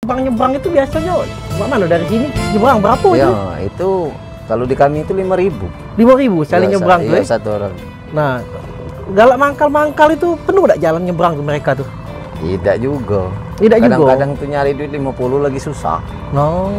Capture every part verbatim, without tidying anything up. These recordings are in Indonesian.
Nyebrang-nyebrang itu biasanya mana dari sini nyebrang berapa ya, itu? Itu kalau di kami itu lima ribu. lima ribu saling ya, nyebrang tuh ya, ya? Satu orang. Nah, galak mangkal-mangkal itu penuh gak jalan nyebrang ke mereka tuh? Tidak juga. Tidak juga. Kadang-kadang tuh nyari duit lima puluh lagi susah. No.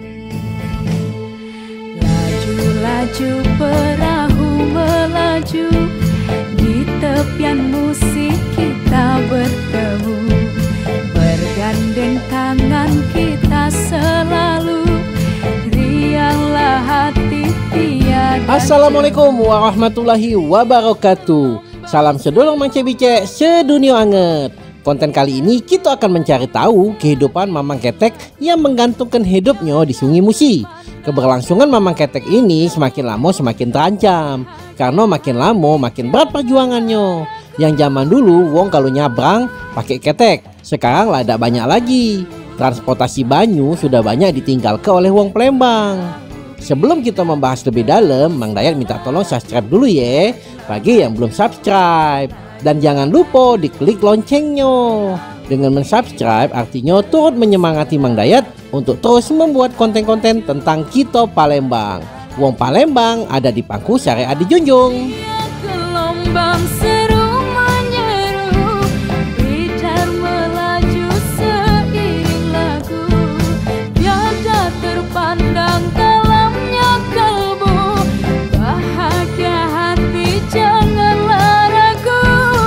Laju-laju perahu melaju, di tepian musik kita bertemu, bergandeng tangan kita selalu, rianglah hati tiada. Assalamualaikum warahmatullahi wabarakatuh. Salam sedulur mance-bice sedunia anget. Konten kali ini kita akan mencari tahu kehidupan Mamang Ketek yang menggantungkan hidupnya di Sungai Musi. Keberlangsungan Mamang Ketek ini semakin lama semakin terancam, karena makin lama makin berat perjuangannya. Yang zaman dulu wong kalau nyabrang pakai ketek, sekarang lah ada banyak lagi. Transportasi banyu sudah banyak ditinggalkan oleh wong Palembang. Sebelum kita membahas lebih dalam, Mang Dayat minta tolong subscribe dulu ya bagi yang belum subscribe. Dan jangan lupa diklik loncengnya. Dengan mensubscribe artinya turut menyemangati Mang Dayat untuk terus membuat konten-konten tentang kita Palembang. Wong Palembang ada di pangku syariat dijunjung. Gelombang seru menyeru, bidar melaju seiring lagu, tiada terpandang dalamnya kalbu, bahagia hati janganlah ragu.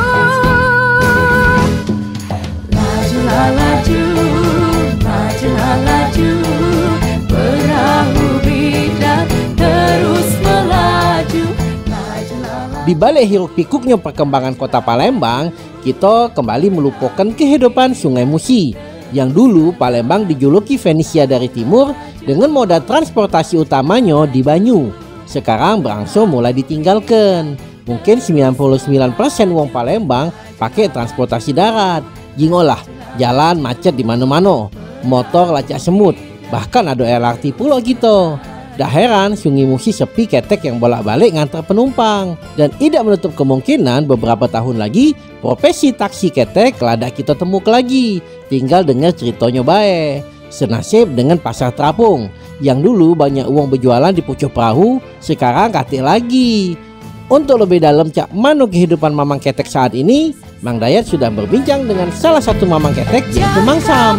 Lajulah laju, majulah laju, perahu bidar terus melaju. Di balik hiruk pikuknya perkembangan kota Palembang, kita kembali melupakan kehidupan Sungai Musi. Yang dulu Palembang dijuluki Venesia dari timur dengan moda transportasi utamanya di banyu. Sekarang berangsur mulai ditinggalkan. Mungkin sembilan puluh sembilan persen wong Palembang pakai transportasi darat. Jingolah, jalan macet di mana-mana, motor lacak semut, bahkan ada L R T pula gitu. Dah heran Sungai Musi sepi ketek yang bolak-balik ngantar penumpang. Dan tidak menutup kemungkinan beberapa tahun lagi profesi taksi ketek lada kita temuk lagi. Tinggal dengar ceritanya bae. Senasib dengan pasar terapung, yang dulu banyak uang berjualan di pucuk perahu, sekarang katik lagi. Untuk lebih dalam cak mano kehidupan Mamang Ketek saat ini, Mang Dayat sudah berbincang dengan salah satu Mamang Ketek, yaitu Mang Sam.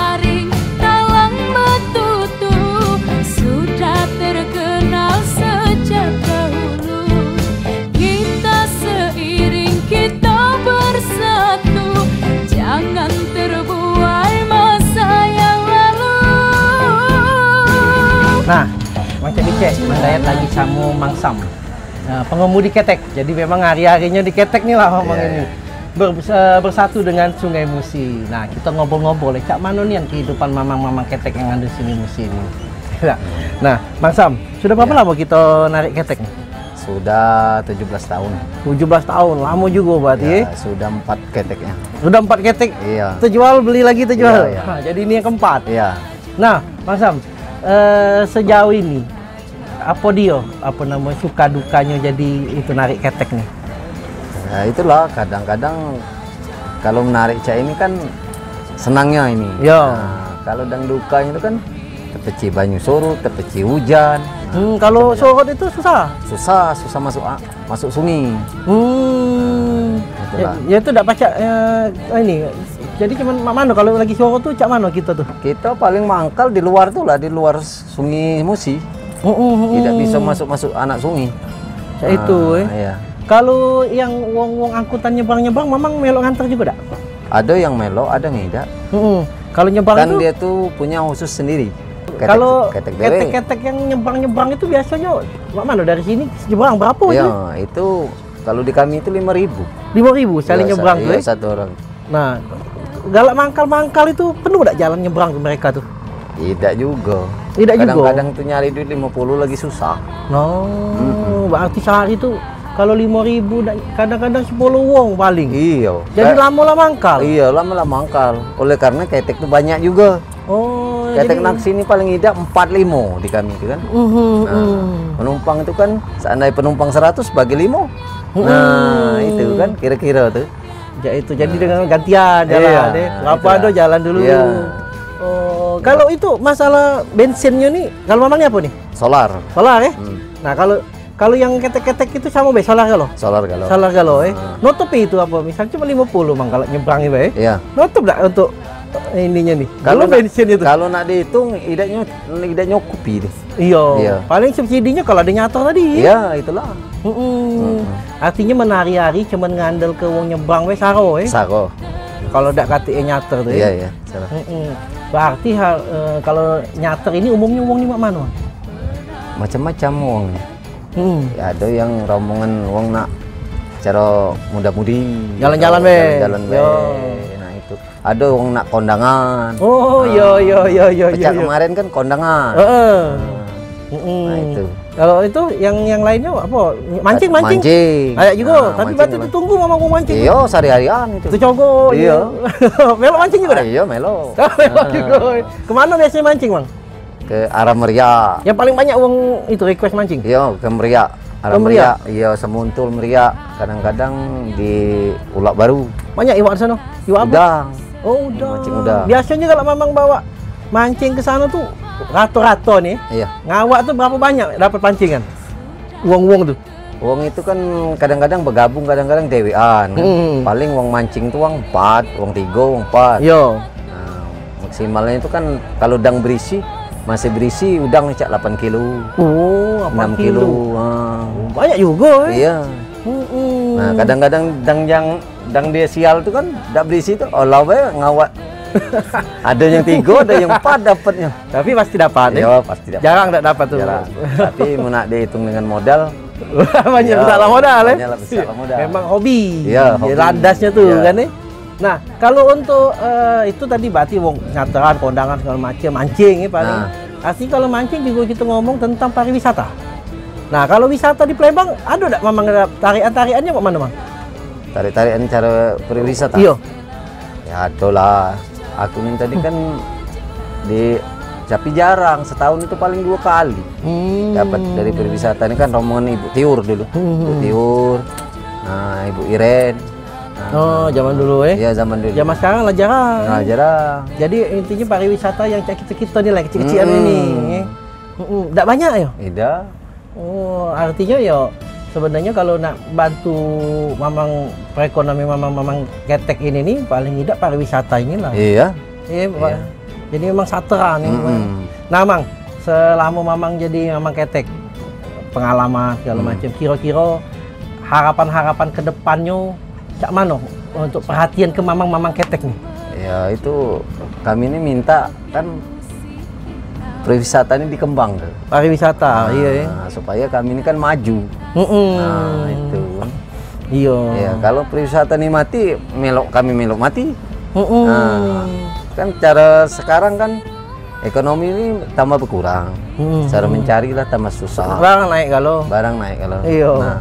Jangan terbuai masa yang lalu. Nah, Mang Cebice, Mang Dayat lagi sama Mang Sam, nah, pengemudi ketek. Jadi memang hari-harinya di ketek nih lah Mamang yeah, ini Ber, bersatu dengan Sungai Musi. Nah, kita ngobrol-ngobrol, cak mana nih yang kehidupan Mamang-Mamang Ketek yang ada di Sungai Musi ini. Nah, Mang Sam, sudah berapa yeah. lama kita narik ketek nih? Sudah tujuh belas tahun. tujuh belas tahun, lama juga berarti. Ya, sudah empat keteknya. Sudah empat ketek? Iya. Terjual, beli lagi terjual? Iya, iya. Nah, jadi ini yang keempat? Iya. Nah, Mang Sam, eh, sejauh ini, apa dia, apa namanya, suka dukanya jadi itu narik ketek nih? Ya itulah, kadang-kadang kalau menarik cak ini kan senangnya ini. Iya. Nah, kalau dan dukanya itu kan terpeci banyu surut, terpeci hujan. Hmm, kalau surut itu susah? Susah, susah masuk masuk sungai. Hmm, ya, ya itu tidak pacak ya, ini. Jadi cuman mana kalau lagi surut tuh cak mana kita tuh? Kita paling mangkal di luar tuh lah, di luar Sungai Musi. Uh, uh, uh, Tidak bisa masuk-masuk anak sungai. Cak nah, itu eh. Iya. Kalau yang wong-wong angkutan nyebrang-nyebrang, Mamang melok nganter juga tak? Ada yang melok, ada yang tidak. Uh, uh. Kalau nyebrang kan itu, dia tuh punya khusus sendiri. Ketek, kalau ketek-ketek yang nyebrang-nyebrang itu biasanya mana dari sini nyebrang berapa ya, itu? Itu kalau di kami itu lima ribu. lima ribu saling ya, nyebrang tuh ya, eh? Satu orang. Nah, galak mangkal-mangkal itu penuh tak jalan nyebrang ke mereka tuh? Tidak juga. Tidak kadang, juga. Kadang tuh nyari duit lima puluh lagi susah. No, mm-hmm. Berarti sehari tuh kalau lima ribu kadang-kadang sepuluh wong paling. Iya. Jadi lama-lama mangkal. Iya, lama-lama mangkal. Oleh karena ketek tuh banyak juga. Oh, ketek jadi... naksi ini paling tidak empat lima di kami itu kan. Uh-huh, nah, uh. penumpang itu kan seandainya penumpang seratus bagi lima. Uh. Nah, itu kan kira-kira tuh. Ya itu jadi nah. dengan gantian jalan iya, deh. Apa ada jalan dulu. Iya. Oh, Oh, kalau itu masalah bensinnya nih, kalau mamangnya apa nih? Solar. Solar ya? Hmm. Nah, kalau kalau yang ketek-ketek itu sama be solar kalau? Solar kalau. Solar kalau eh. Hmm. Nutupi itu apa? Misal cuma lima puluh mang kalau nyebrang be. Iya. Nutup enggak untuk ininya nih? Kalau Kalau bensin itu. Kalau nak dihitung idanya idanya nyukupi deh. Iya. Iya. Paling subsidinya kalau ada nyator tadi. Iya, itulah. Mm-mm. Artinya menari-hari cuman ngandel ke wong nyebrang we saro eh. Sako. Kalau ndak K T E nyater tuh. Iya, eh. iya. Salah. Mm-mm. Berarti ha, eh, kalau nyater ini umumnya wong di mana? Macam-macam wong. Hmm. Ya, ada yang rombongan wong nak cara muda-mudi. Jalan-jalan be. Jalan-jalan be. Yo. Nah itu. Ada wong nak kondangan. Oh, yo yo yo yo yo. Pecah yo. kemarin kan kondangan. Heeh. Nah, Mm-mm. nah, itu. Kalau itu yang yang lainnya apa? Mancing mancing. Mancing. Kayak juga, Nah, tapi mancing berarti lah. ditunggu mama mau mancing. Iya, sehari-harian itu. Itu cogo. Iya. Melok mancing juga Ah, dah? iya, melo. Melok juga. Kemana biasanya mancing, Bang? Ke arah Meriak. Yang paling banyak uang itu request mancing. Iya, ke Meriak. Arah Ke Meriak? Meriak. Iya, Semuntul Meriak. Kadang-kadang di Ulak Baru. Banyak iwak di sana. Iwak apa? Udang. Oh, udah. Mancing udang. Biasanya kalau Mamang bawa mancing ke sana tuh rato-rato nih. Iya. Ngawak tuh berapa banyak dapat pancingan? Uang-uang tuh. Uang itu kan kadang-kadang bergabung, kadang-kadang dewean. Kan? Hmm. Paling uang mancing tuh uang empat, uang tiga, uang empat. Yo. Nah, maksimalnya itu kan kalau udang berisi, masih berisi udang cak delapan kilo, Oh, enam apa kilo. kilo? Ah. Banyak juga eh. Iya. Mm-mm. Nah, kadang-kadang udang yang udang dia sial tuh kan enggak berisi tuh olah we ngawak. Ada yang tiga, ada yang empat dapatnya. Tapi pasti dapat ya. Iya, pasti dapat. Jarang enggak dapat tuh. Jarang. Tapi mau nak dihitung dengan modal, Banyak Iya, besar modal ya. banyak lah besar modal. Memang hobi. Iya, Ya, hobi. landasnya tuh Iya. kan eh. Nah, kalau untuk eh, itu tadi berarti wong nyateran, kondangan segala macam, mancing ya paling. Nah. Asli kalau mancing juga kita ngomong tentang pariwisata. Nah, kalau wisata di Palembang ada enggak memang ada tarian-tariannya kok mana, Bang? tarik-tarikan cara berwisata. Iya. Ya ada lah. Aku ini tadi kan di tapi jarang, setahun itu paling dua kali Hmm. dapat dari berwisata. Ini kan rombongan Ibu Tiur dulu. Hmm. Ibu Tiur, nah Ibu Iren. Nah, Oh, zaman dulu eh. iya zaman dulu. Zaman sekarang lah jarang. Nah, jarang. Jadi intinya pariwisata yang kita-kita nih lah, kecil-kecilan Hmm. ini. Enggak banyak ya? Tidak. Oh, artinya ya sebenarnya kalau nak bantu mamang perekonomian mamang-mamang ketek ini nih paling tidak pariwisata inilah. Iya. Iya, Pak. Iya. Jadi memang sateran nih. Mm-mm. Nah, Mang, selama mamang jadi mamang ketek, pengalaman segala Hmm. macam, kira-kira harapan-harapan ke depannya cak mana untuk perhatian ke mamang-mamang ketek nih? Ya itu kami ini minta kan pariwisata ini dikembangkan. Pariwisata, iya ya. Nah, supaya kami ini kan maju. Mm-mm. Nah, itu. Iya. Ya, kalau pariwisata ini mati, melok kami melok mati. Mm-mm. Nah, kan cara sekarang kan ekonomi ini tambah berkurang. Mm-mm. Cara mencari lah tambah susah. Barang naik kalau. Barang naik kalau. Iya. Nah,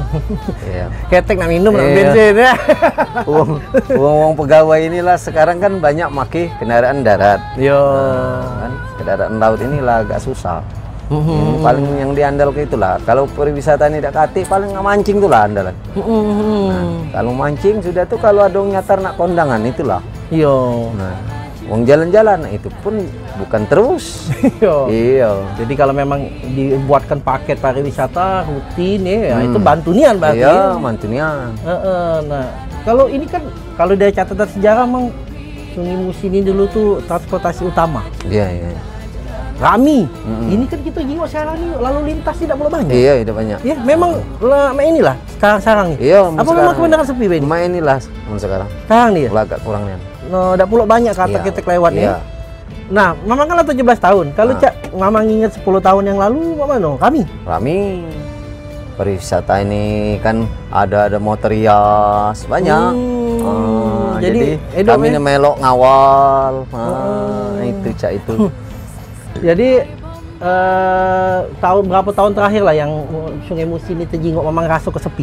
iya. Ketek nak minum, nak Iya. bensin ya. Uang, uang, uang pegawai inilah sekarang kan banyak make kendaraan darat. Yo. Nah, kan kendaraan laut inilah agak susah. Mm-mm. Yang paling yang diandalkan itulah. Kalau pariwisata ini tidak kati, paling nggak mancing itulah andalan. Mm-mm. Kalau mancing sudah tuh kalau ada yang nyatar nak kondangan itulah. Yo. Nah, uang jalan-jalan nah, itu pun bukan terus. Yo. Iya. Jadi kalau memang dibuatkan paket pariwisata rutin ya, Hmm. itu bantu nian berarti. Iya, mantunya. Heeh, nah, kalau ini kan kalau dari catatan sejarah memang Sungai Musi ini dulu tuh transportasi utama. Iya, iya. Rami. Mm-mm. Ini kan kita jiwa sekarang ini lalu lintas tidak boleh banyak. Iya, tidak banyak. Ya, memang lah inilah sekarang-sekarang nih. Iya, Apa memang kebenaran sepi, Ben? Cuma inilah sekarang. Sekarang nih ya. Mulai agak kurangnya. No, tidak pula banyak kata Iya. ketek lewat nih. Iya. Nah, Mamang kan tujuh belas tahun. Kalau Nah. Cak Mamang ingat sepuluh tahun yang lalu, apa no? Kami. Rami. Pariwisata ini kan ada ada motor rias banyak. Hmm, Ah, jadi, jadi, edo, kami eh? ini melok ngawal. Ah, Oh. itu cak itu. Jadi eh, tahun berapa tahun terakhir lah yang Sungai Musi ini terjingok Mamang rasa kesepi.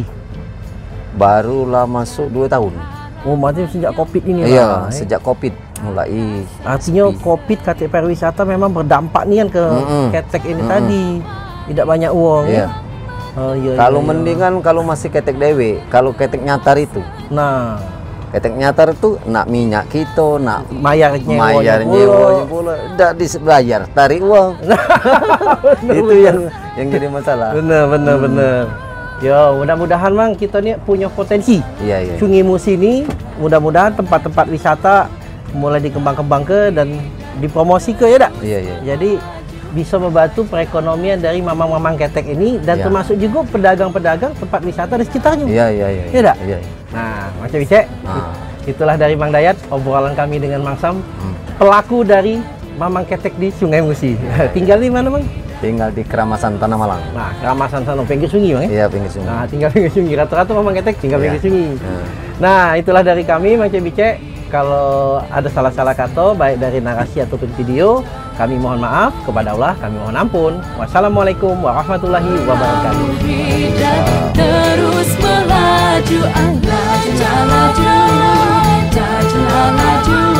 Barulah masuk dua tahun. Oh, berarti sejak Covid ini Iya, lah. eh. sejak Covid mulai. Artinya sepi. Covid K T pariwisata memang berdampak nih kan ke Mm-mm. ketek ini Mm-mm. tadi. Tidak banyak uang. Iya. ya? Oh, iya, Kalau iya, iya. mendingan kalau masih ketek dewe, kalau ketek nyatar itu. Nah, Ketek nyatar tuh nak minyak kita, nak Mayar nyewanya mayar pula. nyewanya pula, tidak dibayar, tarik uang. Itu yang yang jadi masalah. Bener, bener, hmm. bener. Yo, mudah-mudahan Mang kita nih punya potensi. Iya, iya. Sungai Musi ini mudah-mudahan tempat-tempat wisata mulai dikembang-kembang ke dan dipromosi ke ya dak? Iya, iya. Jadi bisa membantu perekonomian dari mamang-mamang ketek ini dan ya. termasuk juga pedagang-pedagang tempat wisata di sekitarnya. Iya, iya, iya. Iya dak? Iya. Nah, Macam Bice, Nah. itulah dari Mang Dayat obrolan kami dengan Mang Sam, hmm. pelaku dari mamang ketek di Sungai Musi. Ya, tinggal di mana Mang? Tinggal di Keramasan Tanah Malang. Nah, Keramasan sana pinggir sungai Bang ya? Iya, pinggir sungai. Nah, tinggal pinggir sungai. Rata-rata mamang ketek tinggal Iya. pinggir sungai. Ya. Nah, itulah dari kami Mang Bice. Kalau ada salah-salah kata baik dari narasi ataupun video, kami mohon maaf. Kepada Allah kami mohon ampun. Wassalamualaikum warahmatullahi wabarakatuh. Terus melaju, ah, laju, laju, laju, laju.